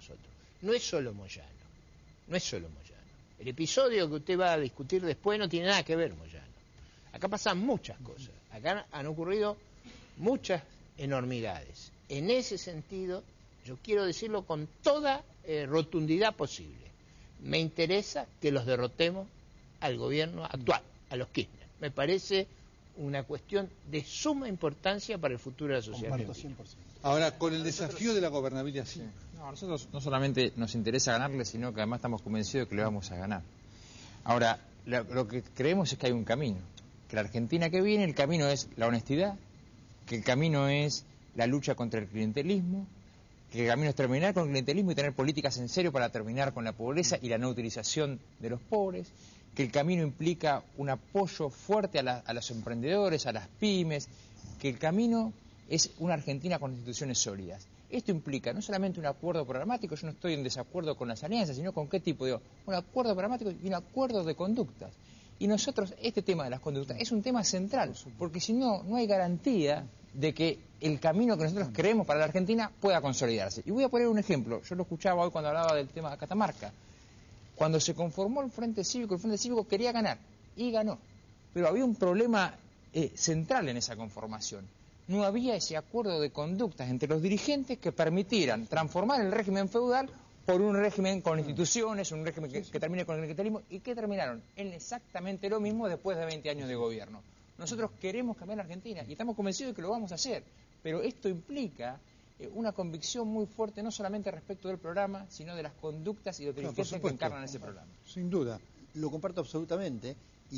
nosotros. No es solo Moyano, no es solo Moyano. El episodio que usted va a discutir después no tiene nada que ver Moyano. Acá pasan muchas cosas, acá han ocurrido muchas enormidades. En ese sentido, yo quiero decirlo con toda rotundidad posible. Me interesa que los derrotemos al gobierno actual, a los Kirchner. Me parece una cuestión de suma importancia para el futuro de la sociedad argentina. Ahora, con el desafío de la gobernabilidad, sí. No, a nosotros no solamente nos interesa ganarle, sino que además estamos convencidos de que le vamos a ganar. Ahora, lo que creemos es que hay un camino. Que la Argentina que viene, el camino es la honestidad, que el camino es la lucha contra el clientelismo, que el camino es terminar con el clientelismo y tener políticas en serio para terminar con la pobreza y la no utilización de los pobres, que el camino implica un apoyo fuerte a los emprendedores, a las pymes, que el camino es una Argentina con instituciones sólidas. Esto implica no solamente un acuerdo programático, yo no estoy en desacuerdo con las alianzas, sino con qué tipo, un acuerdo programático y un acuerdo de conductas. Y nosotros, este tema de las conductas es un tema central, porque si no, no hay garantía de que el camino que nosotros creemos para la Argentina pueda consolidarse. Y voy a poner un ejemplo, yo lo escuchaba hoy cuando hablaba del tema de Catamarca. Cuando se conformó el Frente Cívico quería ganar, y ganó. Pero había un problema central en esa conformación. No había ese acuerdo de conductas entre los dirigentes que permitieran transformar el régimen feudal por un régimen con instituciones, un régimen que termine con el clientelismo, y que terminaron en exactamente lo mismo después de 20 años de gobierno. Nosotros queremos cambiar la Argentina y estamos convencidos de que lo vamos a hacer, pero esto implica una convicción muy fuerte, no solamente respecto del programa, sino de las conductas y de los dirigentes que encarnan ese programa. Sin duda. Lo comparto absolutamente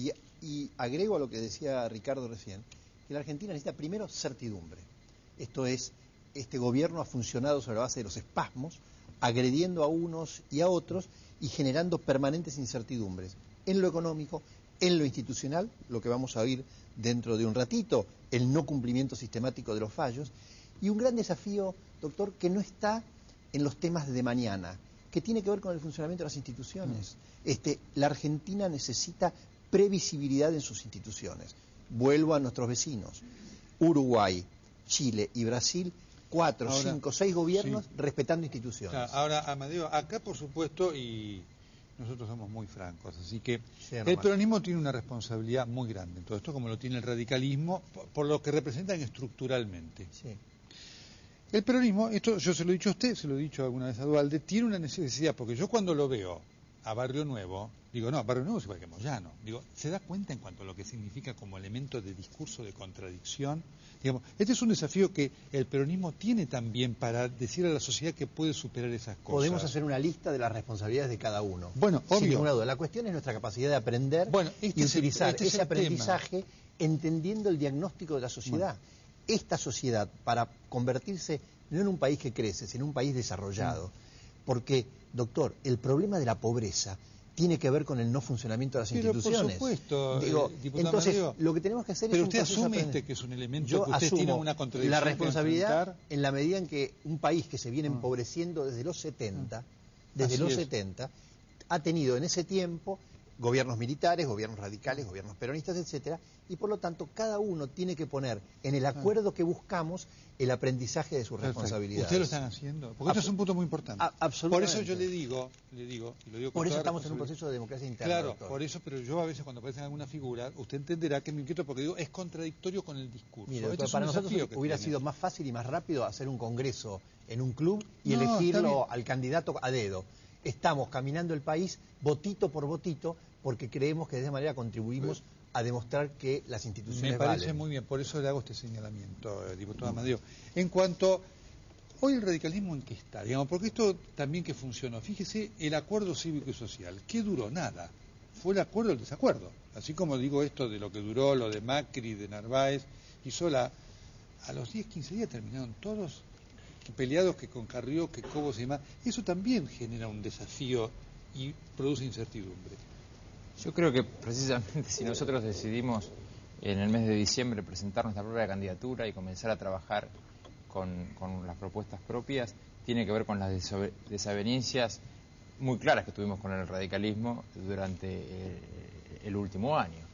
y agrego a lo que decía Ricardo recién, que la Argentina necesita primero certidumbre. Esto es, este gobierno ha funcionado sobre la base de los espasmos, agrediendo a unos y a otros y generando permanentes incertidumbres en lo económico, en lo institucional, lo que vamos a oír dentro de un ratito, el no cumplimiento sistemático de los fallos, y un gran desafío, doctor, que no está en los temas de mañana, que tiene que ver con el funcionamiento de las instituciones. La Argentina necesita previsibilidad en sus instituciones. Vuelvo a nuestros vecinos, Uruguay, Chile y Brasil, 4, 5, 6 gobiernos sí, respetando instituciones. Ahora, Amadeo, acá por supuesto, y nosotros somos muy francos, así que el peronismo tiene una responsabilidad muy grande en todo esto, como lo tiene el radicalismo, por lo que representan estructuralmente. Sí. El peronismo, esto yo se lo he dicho a usted, se lo he dicho alguna vez a Duhalde, tiene una necesidad, porque yo cuando lo veo a Barrio Nuevo, digo, no, Barrio Nuevo es igual que Moyano, digo, ¿se da cuenta en cuanto a lo que significa como elemento de discurso de contradicción? Digamos, este es un desafío que el peronismo tiene también para decir a la sociedad que puede superar esas cosas. Podemos hacer una lista de las responsabilidades de cada uno. Bueno, obvio. Sin ninguna duda. La cuestión es nuestra capacidad de aprender y utilizar ese aprendizaje entendiendo el diagnóstico de la sociedad. Esta sociedad, para convertirse no en un país que crece, sino en un país desarrollado. Porque, doctor, el problema de la pobreza tiene que ver con el no funcionamiento de las instituciones. Por supuesto, digo, entonces, Amadeo, lo que tenemos que hacer pero es usted asume que es un elemento que usted tiene una contradicción. La responsabilidad en la medida en que un país que se viene empobreciendo desde los 70, ha tenido en ese tiempo gobiernos militares, gobiernos radicales, gobiernos peronistas, etcétera, y por lo tanto cada uno tiene que poner en el acuerdo que buscamos el aprendizaje de sus responsabilidades. ¿Ustedes lo están haciendo? Porque esto es un punto muy importante. Absolutamente. Por eso yo le digo, y lo digo con por eso toda estamos en un proceso de democracia interna. Claro, doctor. por eso, pero yo a veces cuando aparece alguna figura, usted entenderá que me inquieto porque digo, es contradictorio con el discurso. Mire, doctor, para nosotros hubiera sido más fácil y más rápido hacer un congreso en un club y elegirlo al candidato a dedo. Estamos caminando el país votito por votito porque creemos que de esa manera contribuimos a demostrar que las instituciones me parece valen. Muy bien, por eso le hago este señalamiento, diputado Amadeo. En cuanto, hoy el radicalismo en qué está, digamos, porque esto también que funcionó, fíjese, el acuerdo cívico y social, ¿qué duró? Nada, fue el acuerdo el desacuerdo, así como digo esto de lo que duró, lo de Macri, de Narváez, y Sola, a los 10, 15 días terminaron todos peleados que con Carrió, que Cobos y demás, eso también genera un desafío y produce incertidumbre. Yo creo que precisamente si nosotros decidimos en el mes de diciembre presentar nuestra propia candidatura y comenzar a trabajar con las propuestas propias, tiene que ver con las desavenencias muy claras que tuvimos con el radicalismo durante el último año.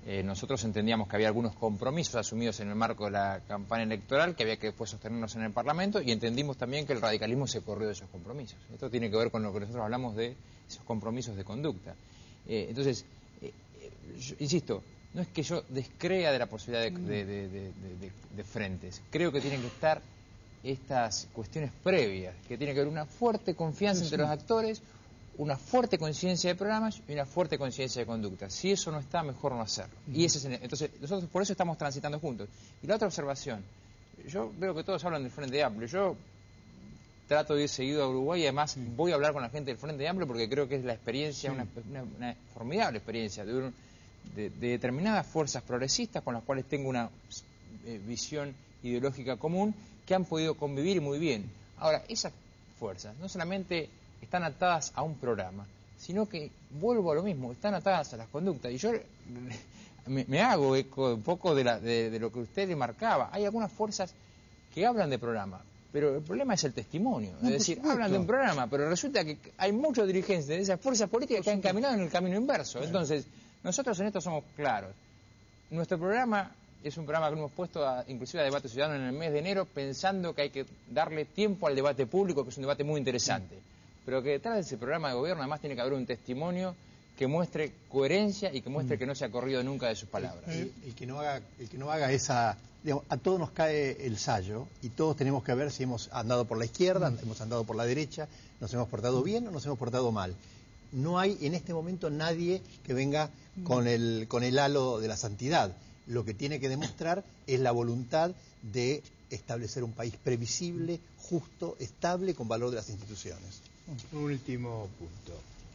Nosotros entendíamos que había algunos compromisos asumidos en el marco de la campaña electoral que había que después sostenernos en el Parlamento, y entendimos también que el radicalismo se corrió de esos compromisos. Esto tiene que ver con lo que nosotros hablamos de esos compromisos de conducta. Entonces, yo insisto, no es que yo descrea de la posibilidad de frentes. Creo que tienen que estar estas cuestiones previas, que tiene que haber una fuerte confianza entre los actores, una fuerte conciencia de programas y una fuerte conciencia de conducta. Si eso no está, mejor no hacerlo. Y entonces, nosotros por eso estamos transitando juntos. Y la otra observación, yo veo que todos hablan del Frente Amplio. Yo trato de ir seguido a Uruguay y además voy a hablar con la gente del Frente Amplio porque creo que es la experiencia, una formidable experiencia de determinadas fuerzas progresistas con las cuales tengo una visión ideológica común, que han podido convivir muy bien. Ahora, esas fuerzas no solamente están atadas a un programa, sino que, vuelvo a lo mismo, están atadas a las conductas. Y yo me hago eco un poco de lo que usted le marcaba. Hay algunas fuerzas que hablan de programa, pero el problema es el testimonio. Es decir, hablan de un programa, pero resulta que hay muchos dirigentes de esas fuerzas políticas que han caminado en el camino inverso. Entonces, nosotros en esto somos claros. Nuestro programa es un programa que hemos puesto inclusive a debate ciudadano en el mes de enero, pensando que hay que darle tiempo al debate público, que es un debate muy interesante. Pero que detrás de ese programa de gobierno además tiene que haber un testimonio que muestre coherencia y que muestre que no se ha corrido nunca de sus palabras. El que no haga esa... Digamos, a todos nos cae el sayo y todos tenemos que ver si hemos andado por la izquierda, hemos andado por la derecha, nos hemos portado bien o nos hemos portado mal. No hay en este momento nadie que venga con el halo de la santidad. Lo que tiene que demostrar es la voluntad de establecer un país previsible, justo, estable, con valor de las instituciones. Un último punto.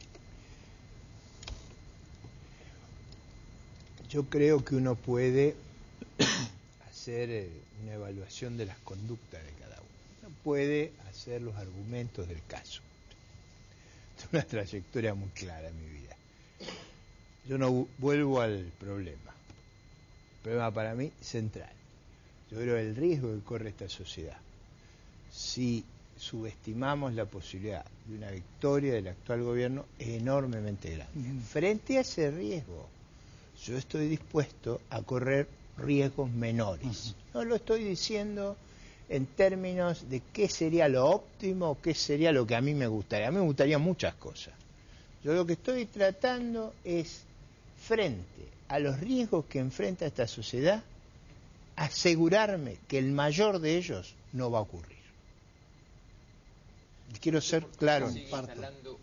Yo creo que uno puede hacer una evaluación de las conductas de cada uno. Uno puede hacer los argumentos del caso. Es una trayectoria muy clara en mi vida. Yo no vuelvo al problema. El problema para mí central. Yo creo el riesgo que corre esta sociedad. Si subestimamos la posibilidad de una victoria del actual gobierno es enormemente grande. Frente a ese riesgo, yo estoy dispuesto a correr riesgos menores. No lo estoy diciendo en términos de qué sería lo óptimo, qué sería lo que a mí me gustaría. A mí me gustarían muchas cosas. Yo lo que estoy tratando es, frente a los riesgos que enfrenta esta sociedad, asegurarme que el mayor de ellos no va a ocurrir. Quiero ser claro. Sigue instalando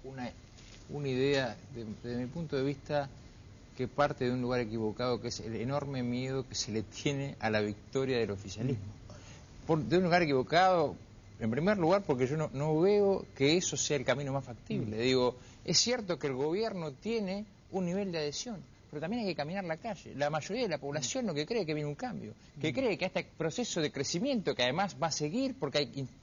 una idea, desde mi punto de vista, que parte de un lugar equivocado, que es el enorme miedo que se le tiene a la victoria del oficialismo. De un lugar equivocado, en primer lugar, porque yo no veo que eso sea el camino más factible. Digo, es cierto que el gobierno tiene un nivel de adhesión, pero también hay que caminar la calle. La mayoría de la población lo que cree que viene un cambio, que cree que este proceso de crecimiento, que además va a seguir porque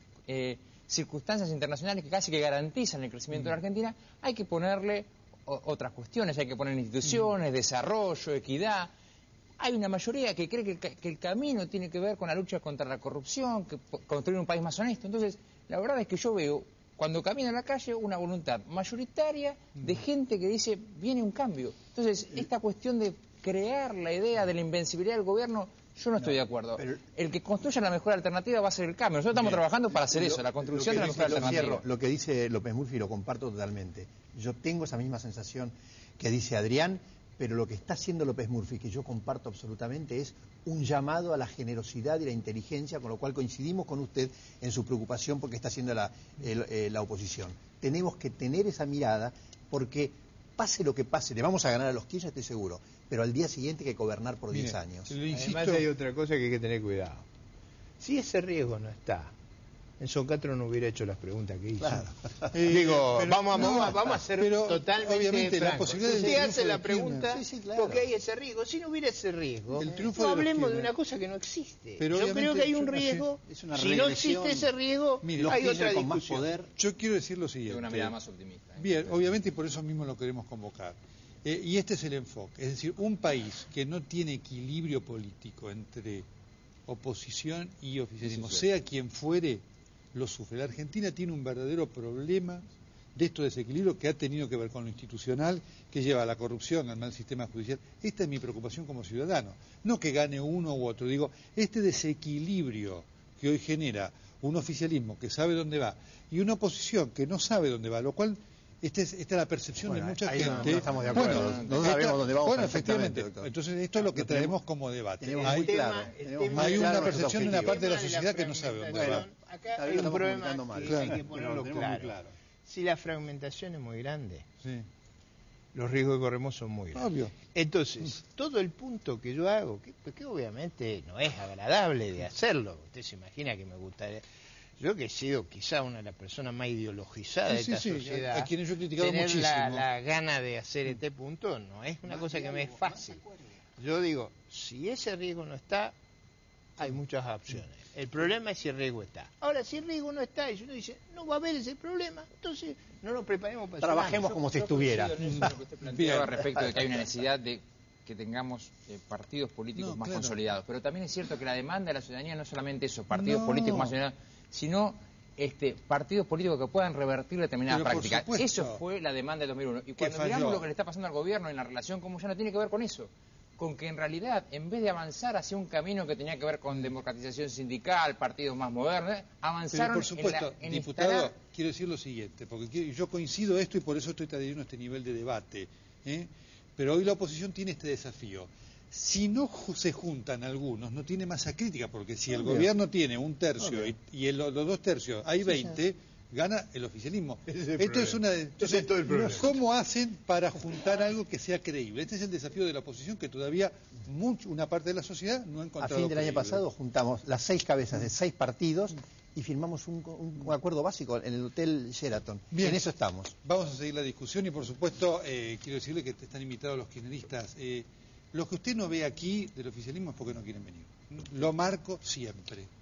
hay circunstancias internacionales que casi que garantizan el crecimiento de la Argentina, hay que ponerle otras cuestiones, hay que poner instituciones, desarrollo, equidad. Hay una mayoría que cree que el camino tiene que ver con la lucha contra la corrupción, que construir un país más honesto. Entonces, la verdad es que yo veo, cuando camino en la calle, una voluntad mayoritaria de gente que dice, viene un cambio. Entonces, esta cuestión de crear la idea de la invencibilidad del gobierno, yo no estoy de acuerdo. Pero el que construya la mejor alternativa va a ser el cambio. Nosotros estamos trabajando para hacer eso, la construcción de la mejor alternativa. Lo que dice López Murphy lo comparto totalmente. Yo tengo esa misma sensación que dice Adrián, pero lo que está haciendo López Murphy, que yo comparto absolutamente, es un llamado a la generosidad y la inteligencia, con lo cual coincidimos con usted en su preocupación porque está haciendo la oposición. Tenemos que tener esa mirada porque, pase lo que pase, le vamos a ganar a los Kirchner, estoy seguro, pero al día siguiente hay que gobernar por 10 años. Además hay otra cosa que hay que tener cuidado. Si ese riesgo no está, Enzo Castro no hubiera hecho las preguntas que hizo. Claro. Digo, vamos a ser totalmente obviamente francos. la posibilidad Usted hace la pregunta claro, porque hay ese riesgo. Si no hubiera ese riesgo, no hablemos de una cosa que no existe. Pero yo creo que hay un riesgo. Si no existe ese riesgo, hay otra discusión. Más poder. Yo quiero decir lo siguiente. De una mirada más optimista. Bien, obviamente, y por eso mismo lo queremos convocar. Y este es el enfoque. Es decir, un país que no tiene equilibrio político entre oposición y oficialismo, sea quien fuere, lo sufre. La Argentina tiene un verdadero problema de estos desequilibrios que ha tenido que ver con lo institucional, que lleva a la corrupción, al mal sistema judicial. Esta es mi preocupación como ciudadano. No que gane uno u otro, digo, este desequilibrio que hoy genera un oficialismo que sabe dónde va y una oposición que no sabe dónde va, lo cual esta es la percepción de mucha ahí gente. no estamos de acuerdo. No sabemos dónde vamos. Bueno, efectivamente. Doctor. Entonces esto es lo que traemos como debate. Tenemos Hay, muy claro. hay una percepción de una parte de la El tema sociedad que no sabe dónde va. Acá hay un problema que hay que ponerlo Tenemos muy claro. Si la fragmentación es muy grande, Sí. los riesgos que corremos son muy grandes. Obvio. Entonces, todo el punto que yo hago, que obviamente no es agradable de hacerlo, usted se imagina que me gustaría, yo que he sido quizá una de las personas más ideologizadas Sí, de esta sí, sociedad, a quienes yo he criticado tener muchísimo. la gana de hacer este punto no es una cosa que me es fácil. Yo digo, si ese riesgo no está, hay muchas opciones. El problema es si el riesgo está. Ahora, si el riesgo no está y uno dice, no va a haber ese problema, entonces no nos preparemos para Trabajemos como si estuviera. Yo coincido en eso, lo que usted planteaba respecto de que hay una necesidad de que tengamos partidos políticos más consolidados. Pero también es cierto que la demanda de la ciudadanía no es solamente eso, partidos políticos más consolidados, sino partidos políticos que puedan revertir determinadas prácticas. Eso fue la demanda del 2001. Y cuando miramos lo que le está pasando al gobierno en la relación, como ya no tiene que ver con eso, con que en realidad, en vez de avanzar hacia un camino que tenía que ver con democratización sindical, partidos más modernos, avanzaron. Pero por supuesto, en diputado, instalar... quiero decir lo siguiente, porque yo coincido esto y por eso estoy adhiriendo a este nivel de debate. Pero hoy la oposición tiene este desafío. Si no se juntan algunos, no tiene masa crítica, porque si el gobierno tiene un tercio y los 2 tercios hay 20, gana el oficialismo. Esto es una. Entonces, ¿cómo hacen para juntar algo que sea creíble? Este es el desafío de la oposición que todavía una parte de la sociedad no ha encontrado. A fin del año creíble. pasado juntamos las 6 cabezas de 6 partidos y firmamos un acuerdo básico en el Hotel Sheraton. Bien. En eso estamos. Vamos a seguir la discusión y por supuesto quiero decirle que están invitados los kirchneristas. Lo que usted no ve aquí del oficialismo es porque no quieren venir. Lo marco siempre.